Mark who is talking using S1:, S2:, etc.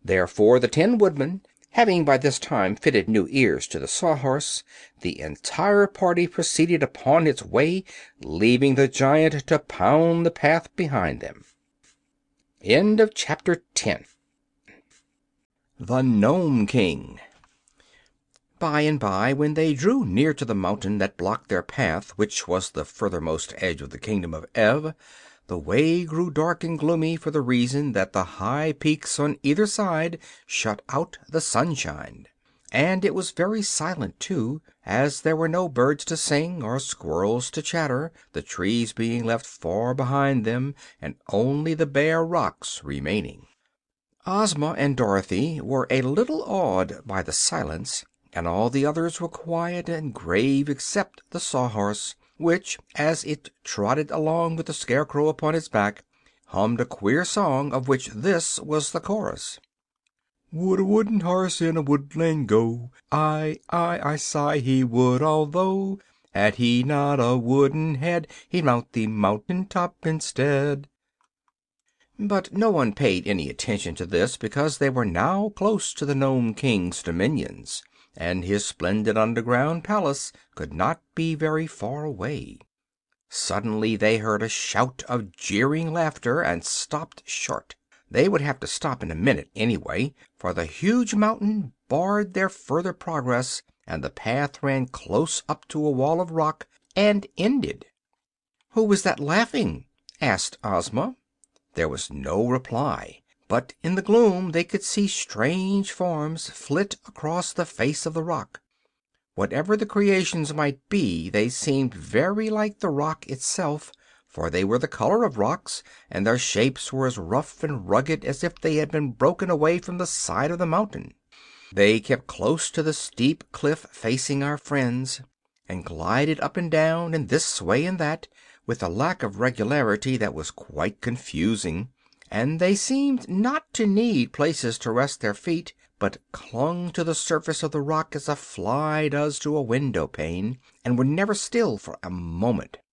S1: Therefore the Tin Woodman, having by this time fitted new ears to the Sawhorse, the entire party proceeded upon its way, leaving the Giant to pound the path behind them. Chapter 10. The Nome King. By and by, when they drew near to the mountain that blocked their path, which was the furthermost edge of the kingdom of Ev, the way grew dark and gloomy for the reason that the high peaks on either side shut out the sunshine. And it was very silent, too, as there were no birds to sing or squirrels to chatter, the trees being left far behind them and only the bare rocks remaining. Ozma and Dorothy were a little awed by the silence, and all the others were quiet and grave except the Sawhorse, which, as it trotted along with the Scarecrow upon its back, hummed a queer song of which this was the chorus: "Would a wooden horse in a woodland go? I sigh he would, although had he not a wooden head he'd mount the mountain top instead." But no one paid any attention to this, because they were now close to the Nome King's dominions, and his splendid underground palace could not be very far away. Suddenly they heard a shout of jeering laughter and stopped short. They would have to stop in a minute, anyway, for the huge mountain barred their further progress, and the path ran close up to a wall of rock and ended. "Who was that laughing?" asked Ozma. There was no reply, but in the gloom they could see strange forms flit across the face of the rock. Whatever the creations might be, they seemed very like the rock itself, for they were the color of rocks, and their shapes were as rough and rugged as if they had been broken away from the side of the mountain. They kept close to the steep cliff facing our friends, and glided up and down and this way and that, with a lack of regularity that was quite confusing, and they seemed not to need places to rest their feet, but clung to the surface of the rock as a fly does to a window pane, and were never still for a moment.